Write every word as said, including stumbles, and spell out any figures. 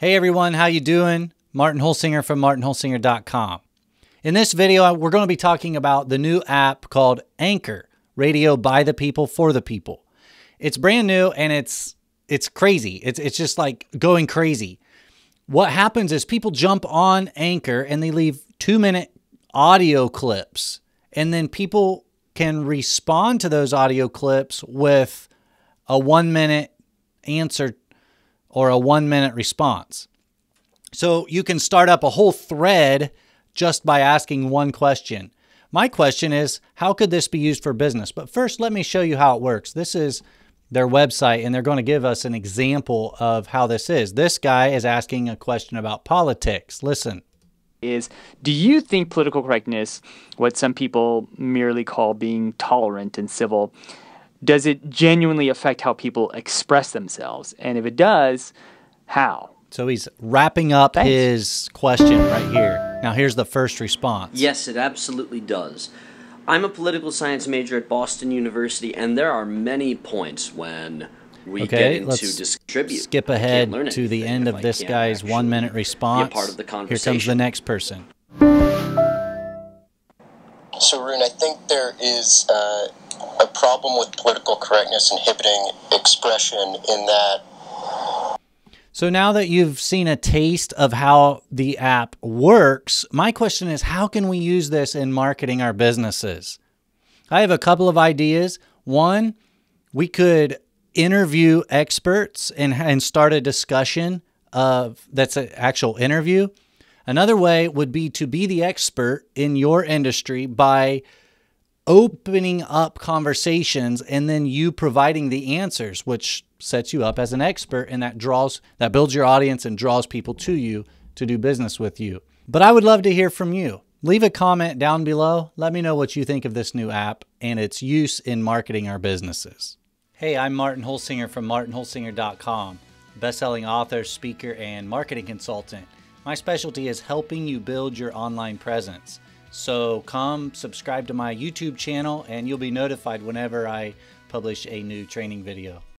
Hey everyone, how you doing? Martin Holsinger from martin holsinger dot com. In this video, we're going to be talking about the new app called Anchor, radio by the people for the people. It's brand new and it's it's crazy. It's it's just like going crazy. What happens is people jump on Anchor and they leave two-minute audio clips, and then people can respond to those audio clips with a one-minute answer or a one-minute response. So you can start up a whole thread just by asking one question. My question is, how could this be used for business? But first, let me show you how it works. This is their website, and they're going to give us an example of how this is. This guy is asking a question about politics. Listen. Is, do you think political correctness, what some people merely call being tolerant and civil, does it genuinely affect how people express themselves? And if it does, how? So he's wrapping up Thanks. his question right here. Now here's the first response. Yes, it absolutely does. I'm a political science major at Boston University, and there are many points when we okay, get into let's distribute. skip ahead to the end of this guy's one-minute response. Be a part of the Here comes the next person. So, Rune, I think there is uh, a problem with political correctness inhibiting expression in that. So now that you've seen a taste of how the app works, my question is, how can we use this in marketing our businesses? I have a couple of ideas. One, we could interview experts and, and start a discussion of that's an actual interview. Another way would be to be the expert in your industry by opening up conversations and then you providing the answers, which sets you up as an expert, and that draws, that builds your audience and draws people to you to do business with you. But I would love to hear from you. Leave a comment down below. Let me know what you think of this new app and its use in marketing our businesses. Hey, I'm Martin Holsinger from martin holsinger dot com, best-selling author, speaker, and marketing consultant. My specialty is helping you build your online presence. So come subscribe to my YouTube channel and you'll be notified whenever I publish a new training video.